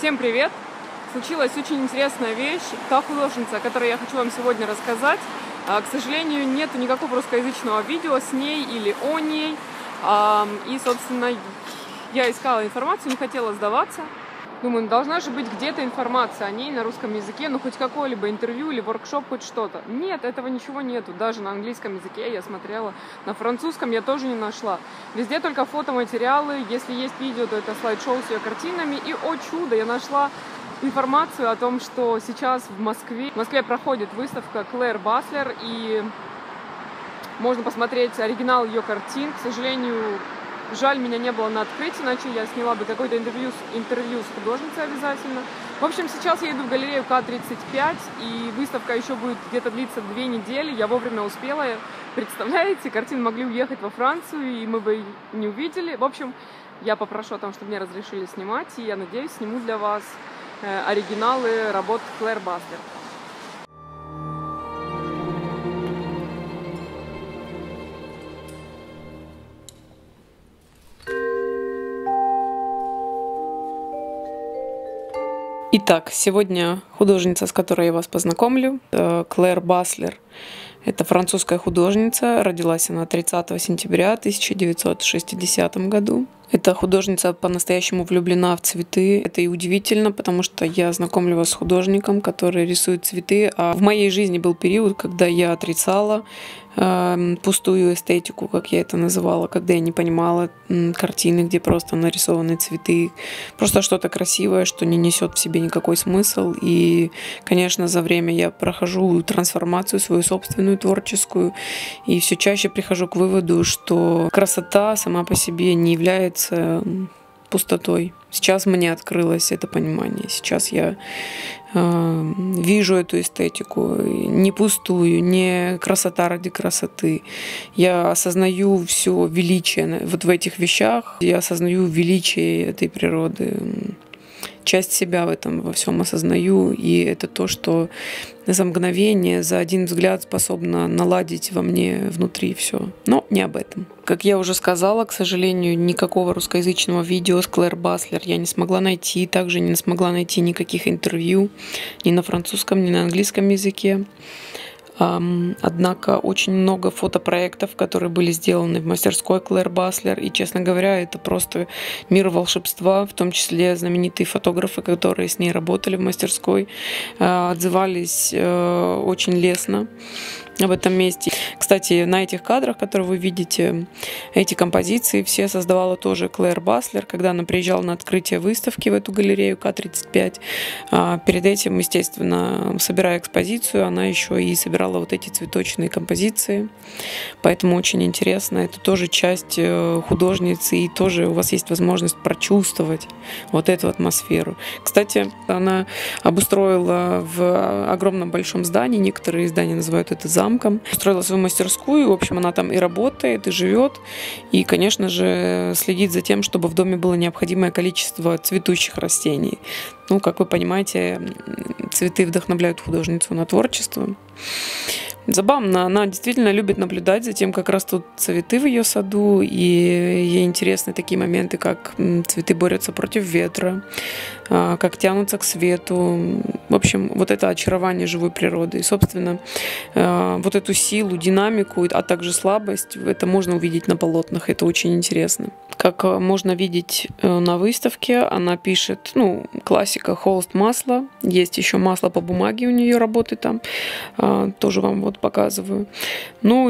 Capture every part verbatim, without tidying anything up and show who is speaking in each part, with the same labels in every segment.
Speaker 1: Всем привет! Случилась очень интересная вещь. Та художница, о которой я хочу вам сегодня рассказать, к сожалению, нет никакого русскоязычного видео с ней или о ней. И, собственно, я искала информацию, не хотела сдаваться. Думаю, должна же быть где-то информация о ней на русском языке, ну хоть какое-либо интервью или воркшоп, хоть что-то. Нет, этого ничего нету. Даже на английском языке я смотрела, на французском я тоже не нашла. Везде только фотоматериалы, если есть видео, то это слайд-шоу с ее картинами. И, о чудо, я нашла информацию о том, что сейчас в Москве, в Москве проходит выставка Клэр Баслер, и можно посмотреть оригинал ее картин. К сожалению, жаль, меня не было на открытии, иначе я сняла бы какое-то интервью, интервью с художницей обязательно. В общем, сейчас я иду в галерею К тридцать пять, и выставка еще будет где-то длиться две недели. Я вовремя успела. Представляете, картины могли уехать во Францию, и мы бы не увидели. В общем, я попрошу о том, чтобы мне разрешили снимать, и я надеюсь, сниму для вас оригиналы работ Клэр Баслер. Итак, сегодня художница, с которой я вас познакомлю, Клэр Баслер. Это французская художница, родилась она тридцатого сентября тысяча девятьсот шестидесятого году. Эта художница по-настоящему влюблена в цветы. Это и удивительно, потому что я знакомлю вас с художником, который рисует цветы. А в моей жизни был период, когда я отрицала э, пустую эстетику, как я это называла, когда я не понимала э, картины, где просто нарисованы цветы, просто что-то красивое, что не несет в себе никакой смысл. И, конечно, за время я прохожу трансформацию свою собственную творческую, и все чаще прихожу к выводу, что красота сама по себе не является пустотой. Сейчас мне открылось это понимание. Сейчас я э, вижу эту эстетику не пустую, не красота ради красоты. Я осознаю все величие вот в этих вещах. Я осознаю величие этой природы. Часть себя в этом во всем осознаю, и это то, что за мгновение, за один взгляд способно наладить во мне внутри все. Но не об этом. Как я уже сказала, к сожалению, никакого русскоязычного видео с Клэр Баслер я не смогла найти, также не смогла найти никаких интервью ни на французском, ни на английском языке. Однако очень много фотопроектов, которые были сделаны в мастерской Клэр Баслер, и, честно говоря, это просто мир волшебства, в том числе знаменитые фотографы, которые с ней работали в мастерской, отзывались очень лестно об этом месте. Кстати, на этих кадрах, которые вы видите, эти композиции все создавала тоже Клэр Баслер, когда она приезжала на открытие выставки в эту галерею К тридцать пять. Перед этим, естественно, собирая экспозицию, она еще и собирала вот эти цветочные композиции. Поэтому очень интересно. Это тоже часть художницы, и тоже у вас есть возможность прочувствовать вот эту атмосферу. Кстати, она обустроила в огромном большом здании, некоторые здания называют это замком, устроила свою мастерскую. В общем, она там и работает, и живет, и, конечно же, следит за тем, чтобы в доме было необходимое количество цветущих растений. Ну, как вы понимаете, цветы вдохновляют художницу на творчество. Забавно, она действительно любит наблюдать за тем, как растут цветы в ее саду, и ей интересны такие моменты, как цветы борются против ветра, как тянутся к свету. В общем, вот это очарование живой природы. И, собственно, вот эту силу, динамику, а также слабость, это можно увидеть на полотнах, это очень интересно. Как можно видеть на выставке, она пишет, ну, классика, холст, масло. Есть еще масло по бумаге у нее работы там, тоже вам вот показываю. Ну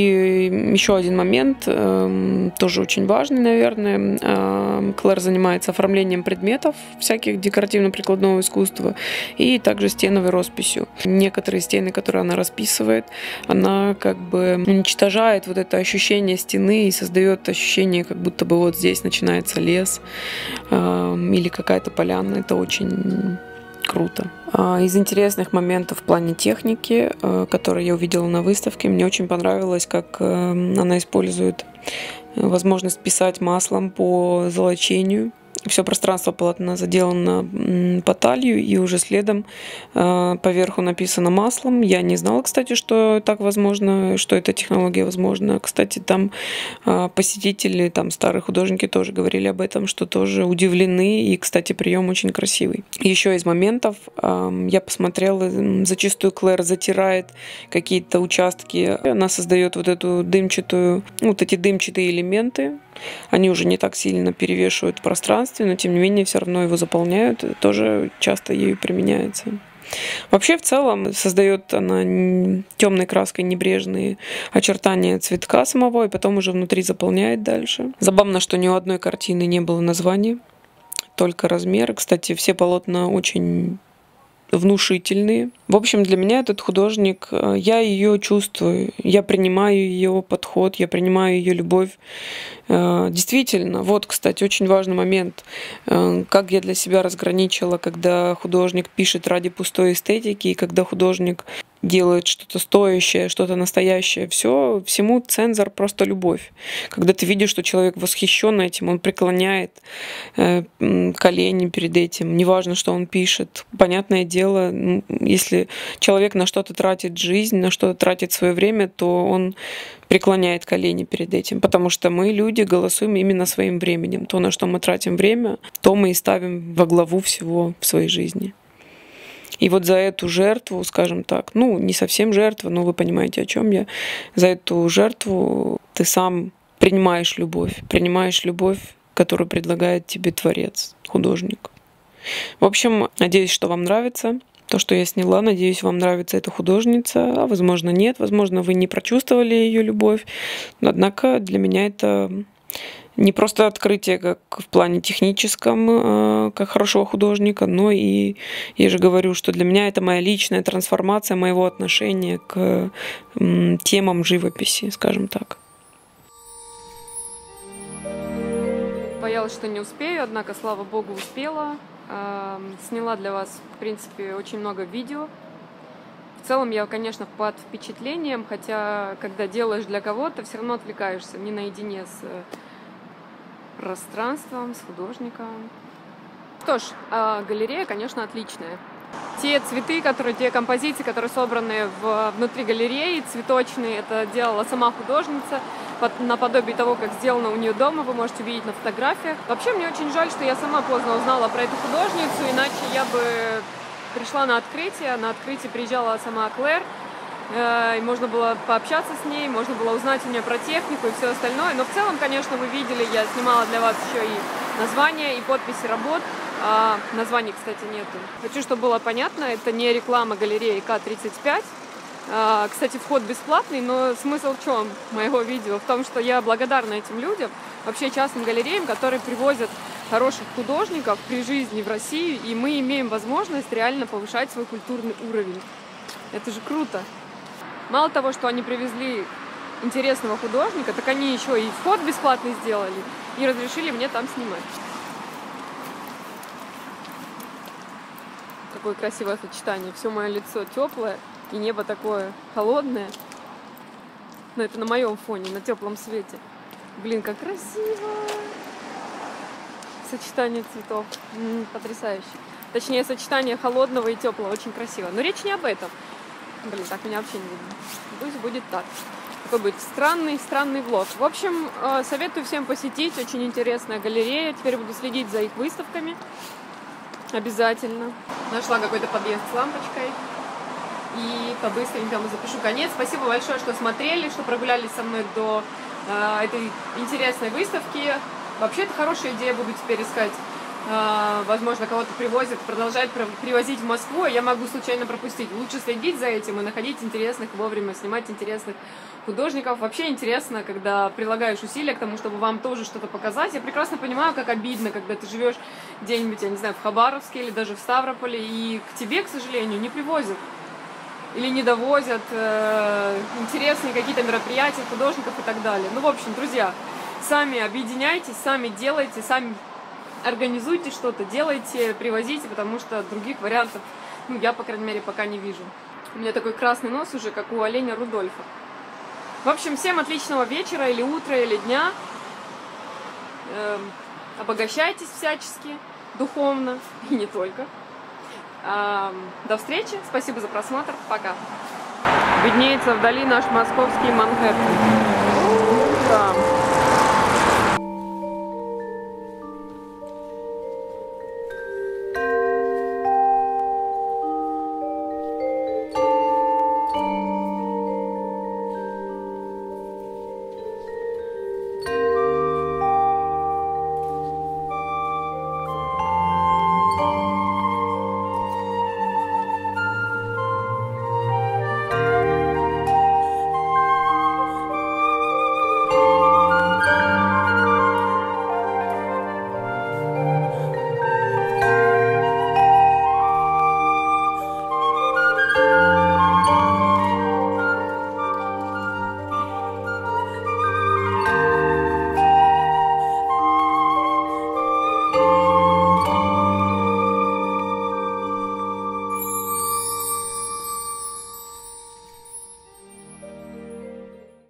Speaker 1: и еще один момент, тоже очень важный, наверное. Клэр занимается оформлением предметов, всяких декоративно-прикладного искусства, и также стеновой росписью. Некоторые стены, которые она расписывает, она как бы уничтожает вот это ощущение стены и создает ощущение, как будто бы вот здесь начинается лес или какая-то поляна. Это очень круто. Из интересных моментов в плане техники, которые я увидела на выставке, мне очень понравилось, как она использует возможность писать маслом по золочению. Все пространство полотна заделано по талию, и уже следом э, поверху написано маслом. Я не знала, кстати, что так возможно, что эта технология возможна. Кстати, там э, посетители, там старые художники тоже говорили об этом, что тоже удивлены. И, кстати, прием очень красивый. Еще из моментов э, я посмотрела, зачастую Клэр затирает какие-то участки. Она создает вот эту дымчатую, вот эти дымчатые элементы. Они уже не так сильно перевешивают в пространстве, но тем не менее все равно его заполняют. Это тоже часто ею применяется. Вообще, в целом, создает она темной краской небрежные очертания цветка самого, и потом уже внутри заполняет дальше. Забавно, что ни у одной картины не было названия, только размеры. Кстати, все полотна очень внушительные. В общем, для меня этот художник, я ее чувствую, я принимаю ее подход, я принимаю ее любовь. Действительно, вот, кстати, очень важный момент, как я для себя разграничила, когда художник пишет ради пустой эстетики, и когда художник делает что-то стоящее, что-то настоящее. Все, всему цензор просто любовь. Когда ты видишь, что человек восхищен этим, он преклоняет э, колени перед этим, неважно, что он пишет. Понятное дело, если человек на что-то тратит жизнь, на что-то тратит свое время, то он преклоняет колени перед этим, потому что мы, люди, голосуем именно своим временем. То, на что мы тратим время, то мы и ставим во главу всего в своей жизни. И вот за эту жертву, скажем так, ну, не совсем жертва, но вы понимаете, о чем я, за эту жертву ты сам принимаешь любовь, принимаешь любовь, которую предлагает тебе Творец, художник. В общем, надеюсь, что вам нравится то, что я сняла. Надеюсь, вам нравится эта художница, а возможно, нет. Возможно, вы не прочувствовали ее любовь. Однако для меня это не просто открытие как в плане техническом, как хорошего художника, но и, я же говорю, что для меня это моя личная трансформация моего отношения к темам живописи, скажем так.
Speaker 2: Боялась, что не успею, однако, слава богу, успела. Сняла для вас, в принципе, очень много видео. В целом я, конечно, под впечатлением, хотя, когда делаешь для кого-то, все равно отвлекаешься, не наедине с пространством, с художником. Что ж, галерея, конечно, отличная. Те цветы, которые, те композиции, которые собраны в, внутри галереи, цветочные, это делала сама художница, под, наподобие того, как сделано у нее дома, вы можете увидеть на фотографиях. Вообще, мне очень жаль, что я сама поздно узнала про эту художницу, иначе я бы пришла на открытие, на открытие приезжала сама Клэр, э, и можно было пообщаться с ней, можно было узнать у нее про технику и все остальное. Но в целом, конечно, вы видели, я снимала для вас еще и названия, и подписи работ. А, названий, кстати, нету. Хочу, чтобы было понятно, это не реклама галереи К тридцать пять. А, кстати, вход бесплатный, но смысл в чем моего видео? В том, что я благодарна этим людям, вообще частным галереям, которые привозят хороших художников при жизни в Россию, и мы имеем возможность реально повышать свой культурный уровень. Это же круто. Мало того, что они привезли интересного художника, так они еще и вход бесплатный сделали и разрешили мне там снимать. Какое красивое сочетание. Все мое лицо теплое, и небо такое холодное. Но это на моем фоне, на теплом свете. Блин, как красиво! Сочетание цветов. М-м, потрясающе. Точнее, сочетание холодного и теплого. Очень красиво. Но речь не об этом. Блин, так меня вообще не видно. Пусть будет так. Такой будет странный, странный влог. В общем, советую всем посетить. Очень интересная галерея. Теперь буду следить за их выставками. Обязательно. Нашла какой-то подъезд с лампочкой. И по-быстренькому запишу конец. Спасибо большое, что смотрели, что прогулялись со мной до э, этой интересной выставки. Вообще, это хорошая идея. Буду теперь искать. Э, возможно, кого-то привозят, продолжать привозить в Москву, а я могу случайно пропустить. Лучше следить за этим и находить интересных вовремя, снимать интересных художников. Вообще интересно, когда прилагаешь усилия к тому, чтобы вам тоже что-то показать. Я прекрасно понимаю, как обидно, когда ты живешь где-нибудь, я не знаю, в Хабаровске или даже в Ставрополе, и к тебе, к сожалению, не привозят или не довозят э, интересные какие-то мероприятия художников и так далее. Ну, в общем, друзья, сами объединяйтесь, сами делайте, сами организуйте что-то, делайте, привозите, потому что других вариантов, ну, я, по крайней мере, пока не вижу. У меня такой красный нос уже, как у оленя Рудольфа. В общем, всем отличного вечера или утра, или дня. обогащайтесь всячески, духовно и не только. До встречи, спасибо за просмотр, пока. Виднеется вдали наш московский Манхэттен. Там.